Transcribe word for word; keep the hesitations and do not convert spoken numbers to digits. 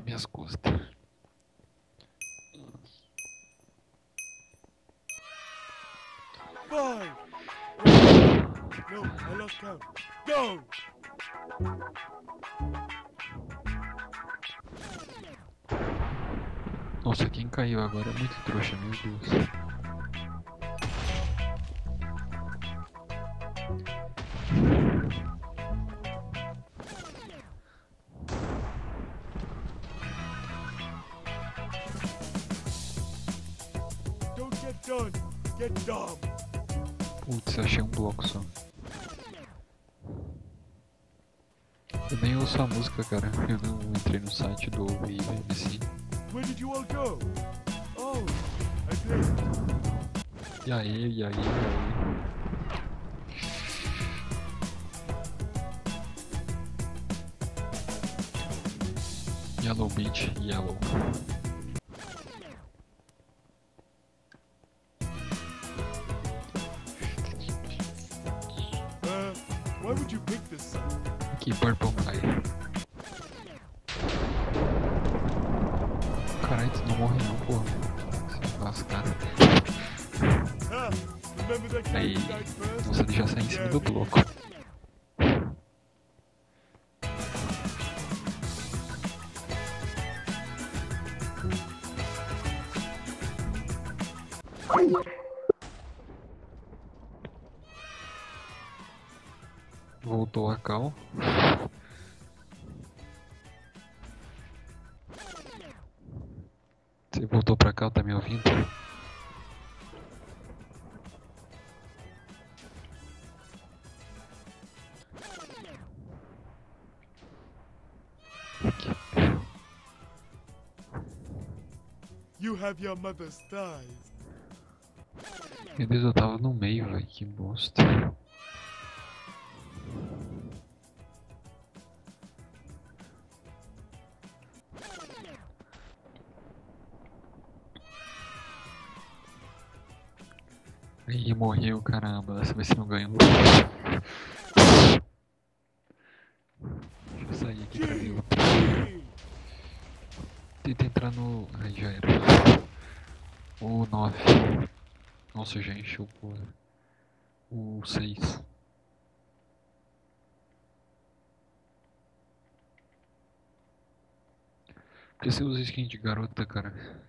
minhas costas. Five. No, I lost count. Go. Nossa, quem caiu agora é muito trouxa, meu Deus. Don't get done. Get dumb. Putz, achei um bloco só. Eu nem ouço a música, cara. Eu não entrei no site do I B M C. Where did you all go? Oh, I played. E aí, e aí, e aí. Yellow Beach, yellow. Uh, why would you pick this song? Que Purple Pie. Caralho, tu não morre não, porra. Nossa, cara. Ah, remember that guy Aí, who died first? nossa, ele já sai em cima do bloco. Voltou a cal. Você voltou pra cá, tá me ouvindo? You have your mother's thighs. Meu Deus, eu tava no meio, velho, que bosta. Aí morreu, caramba, dessa vez você não ganhou. Deixa eu sair aqui pra ver outro. Tenta entrar no... Aí já era. O nove. Nossa, já encheu, porra. O seis. Por que você usa skin de garota, cara?